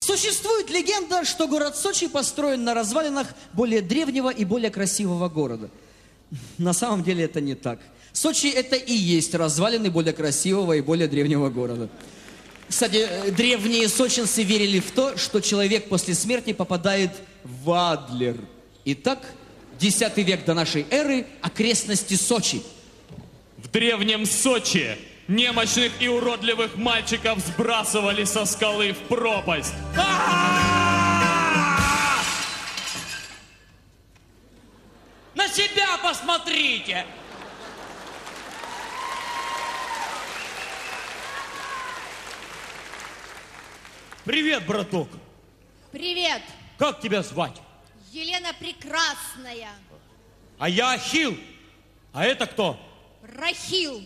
Существует легенда, что город Сочи построен на развалинах более древнего и более красивого города. На самом деле это не так. Сочи это и есть развалины более красивого и более древнего города. Кстати, древние сочинцы верили в то, что человек после смерти попадает в Адлер. Итак, 10 век до нашей эры, окрестности Сочи. В древнем Сочи немощных и уродливых мальчиков сбрасывали со скалы в пропасть. На себя посмотрите! Привет, браток. Привет, Как тебя звать? Елена Прекрасная. А я Ахилл. А это кто? Рахил.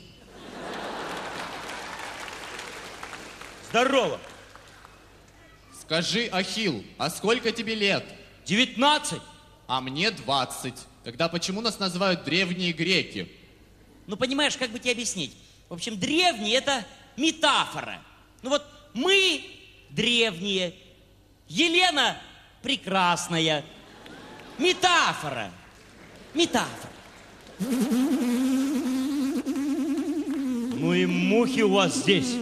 Здорово. Скажи, Ахилл, а сколько тебе лет? 19? А мне 20. Тогда почему нас называют древние греки? Ну, понимаешь, как бы тебе объяснить? В общем, древние – это метафора. Ну вот мы древние, Елена прекрасная. Метафора. Метафора. Ну и мухи у вас здесь.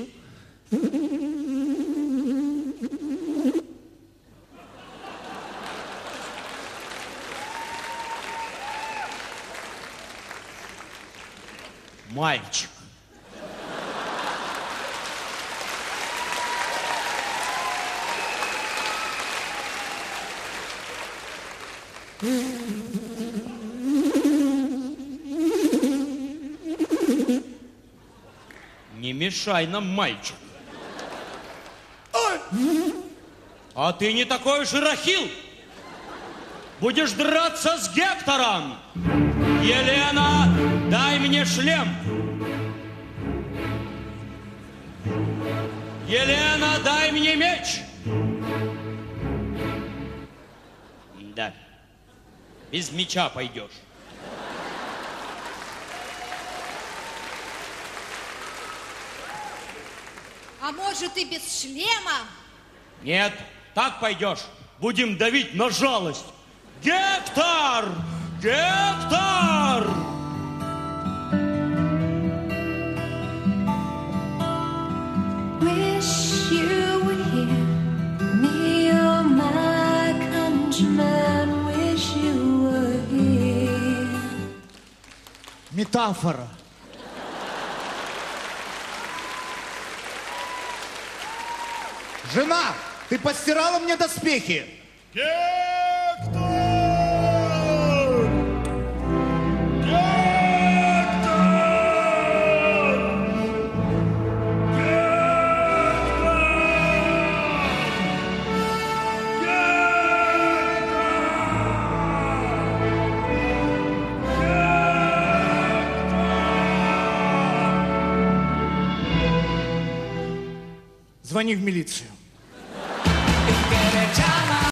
Мальчик. Не мешай нам, мальчик. А ты не такой уж и Рахил. Будешь драться с Гектором. Елена, дай мне шлем. Елена, дай мне меч. Да. Без меча пойдешь. А может и без шлема? Нет, так пойдешь. Будем давить на жалость. Гектор! Гектор! Wish you were here, me or my countryman. Wish you were here. Метафора. Жена, ты постирала мне доспехи. Гектор! Звони в милицию.